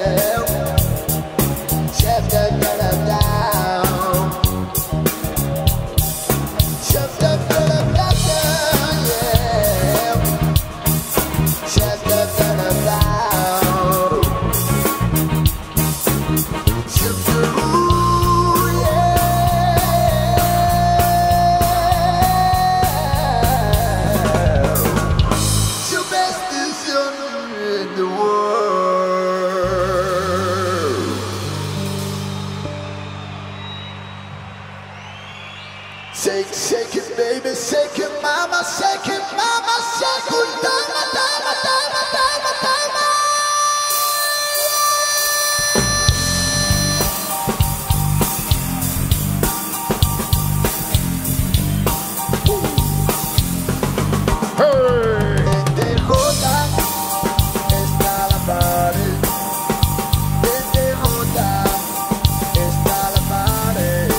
Shake it, baby, shake it, mama, shake it, mama, shake it, dama, dama, dama, dama, dama. Hey. Desde Jota está la pared. Desde Jota está la pared.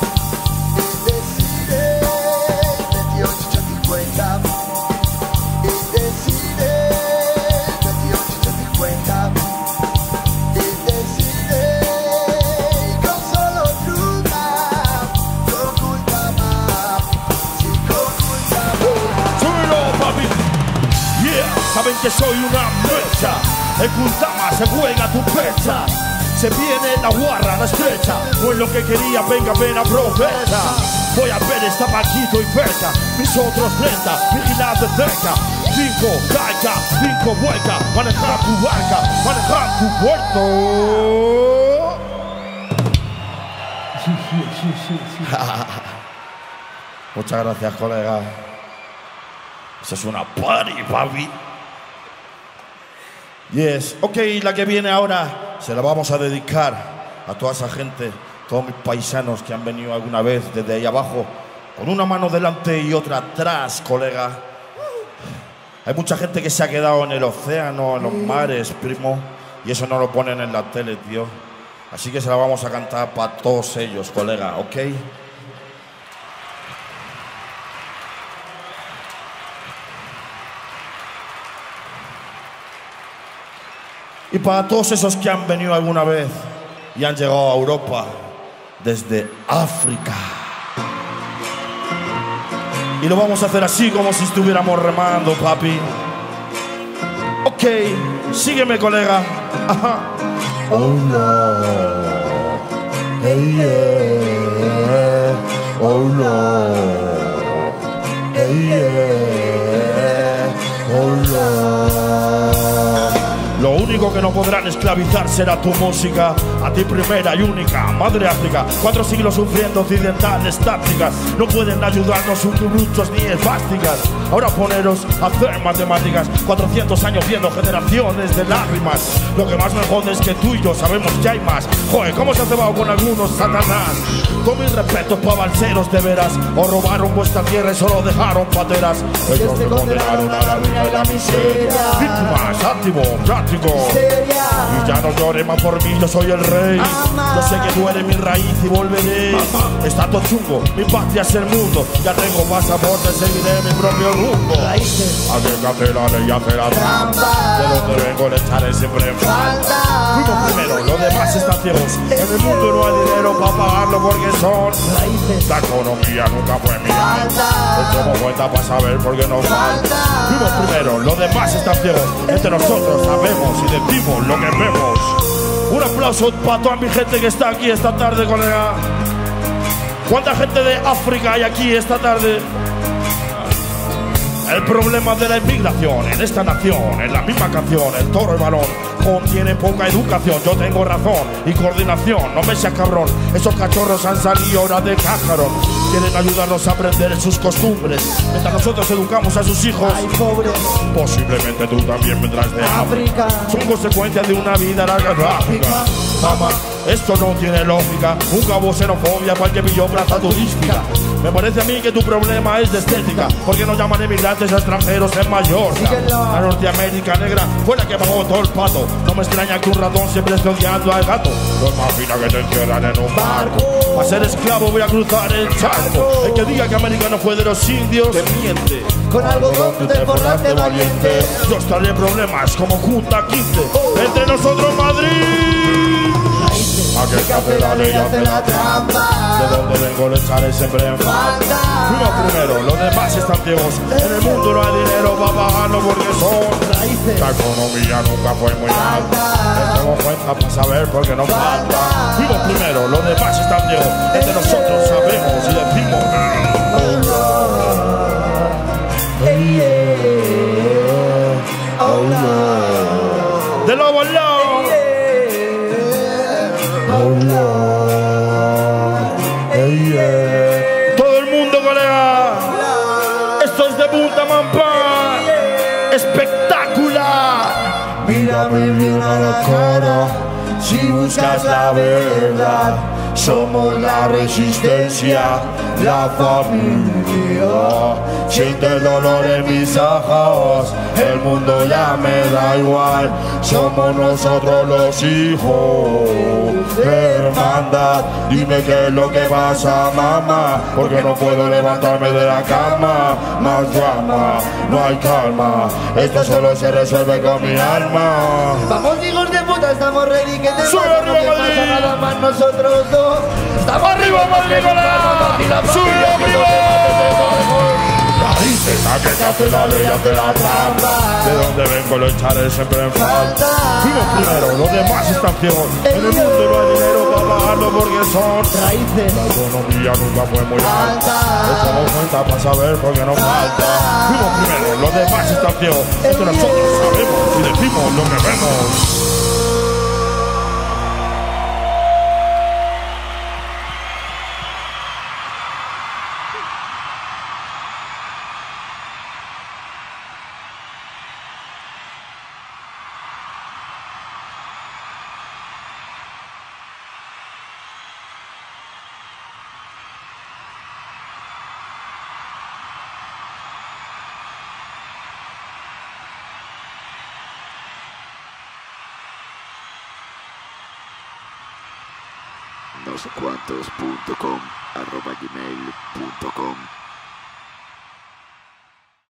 Saben que soy una mecha, el Kultama se juega tu pecha. Se viene la guarra, la estrecha, no es lo que quería, venga, ven, aprovecha. Voy a ver esta Paquito y Peca, mis otros 30, vigilad de cerca. 5, caiga, 5 vuelta, manejar tu barca, manejar tu puerto. Muchas gracias, colega. Esa es una party, papi. Yes, ok, la que viene ahora se la vamos a dedicar a toda esa gente, todos mis paisanos que han venido alguna vez desde ahí abajo, con una mano delante y otra atrás, colega. Hay mucha gente que se ha quedado en el océano, en los mares, primo, y eso no lo ponen en la tele, tío. Así que se la vamos a cantar para todos ellos, colega, ¿ok? Y para todos esos que han venido alguna vez y han llegado a Europa desde África. Y lo vamos a hacer así, como si estuviéramos remando, papi. Ok, sígueme, colega. Ajá. Oh no, hey yeah, oh no, hey yeah, oh no. Lo único que no podrán esclavizar será tu música. A ti primera y única, madre África. 4 siglos sufriendo occidentales tácticas. No pueden ayudarnos ucruchos ni esvásticas. Ahora poneros a hacer matemáticas. 400 años viendo generaciones de lágrimas. Lo que más me jode es que tú y yo sabemos que hay más. Joder, ¿cómo se ha cebado con algunos Satanás? Con mis respetos pa' balseros de veras. O robaron vuestra tierra y solo dejaron pateras. Ellos te condenaron a la ruina y la miseria. Víctimas, ánimo, práctico. Y ya no llores más por mí, yo soy el rey. Yo sé que tú eres mi raíz y volveré. Está todo chungo, mi patria es el mundo. Ya tengo pasaporte, seguiré mi propio rumbo. Arriesgate la ley, hace la trampa. De donde vengo le echaré siempre en falta. Fuimos primero, los demás están ciegos. En el mundo no hay dinero para pagarlo porque son raíces. La economía nunca fue mi alta. Echemos vuelta para saber por qué nos falta. Fuimos primero, los demás están ciegos. Entre nosotros sabemos y decimos lo que vemos. Un aplauso para toda mi gente que está aquí esta tarde, colega. ¿Cuánta gente de África hay aquí esta tarde? El problema de la inmigración en esta nación, en la misma canción, el toro y el balón, contiene poca educación. Yo tengo razón y coordinación, no me seas cabrón. Esos cachorros han salido ahora de cascarón. Quieren ayudarnos a aprender sus costumbres, mientras nosotros educamos a sus hijos. Ay, pobres. Posiblemente tú también vendrás de África. Son consecuencias de una vida larga gráfica. Mamá, esto no tiene lógica. Un cabo xenofobia para el que pilló plaza turística. Me parece a mí que tu problema es de estética. ¿Por qué no llaman emigrantes a extranjeros en Mallorca? La Norteamérica negra fue la que pagó todo el pato. No me extraña que un ratón siempre esté odiando al gato. No es más fina que te encierran en un barco. Para ser esclavo voy a cruzar el charco. El que diga que América no fue de los indios te miente. Con algodón tú te forraste valiente. Yo estaré problemas como Junta 15. Entre nosotros Madrid. la ley hace la trampa. De donde vengo lo echaré siempre en falta. Fuimos primero, los demás están ciegos. En el mundo no hay dinero, va pagando porque son raíces. La economía nunca fue muy alta. Nos cuenta para saber por qué nos falta. Fuimos primero, los demás están ciegos. Entre nosotros sabemos y decimos oh Lord, hey, yeah. Oh Lord, de Lobo Lord, oh Lord, hey, yeah. Todo el mundo, colega. Esto es de Punta Mampa. Espectacular. Mírame bien a la cara, si buscas la verdad, somos la resistencia, la familia. Siente el dolor en mis ojos, el mundo ya me da igual. Somos nosotros los hijos de hermandad. Dime qué es lo que pasa, mamá, porque no puedo levantarme de la cama. Más drama, no hay calma, esto solo se resuelve con mi alma. Vamos hijos de puta, estamos ready, que te Sube pasa, arriba, no te Madrid. pasa nada más nosotros dos. Estamos ¡Arriba, Madrid, colega! ¡Sube arriba! Raíces, a que te hace la ley, hace la trampa. De donde vengo lo echaré siempre en falta. Fuimos primero, los demás están ciegos. En el mundo no hay dinero para pagarlo porque son raíces. La economía nunca fue muy alta. Echamos cuenta para saber por qué nos falta. Fuimos primero, los demás están ciegos. Entre nosotros sabemos y decimos lo que vemos. nosecuantos.com @gmail.com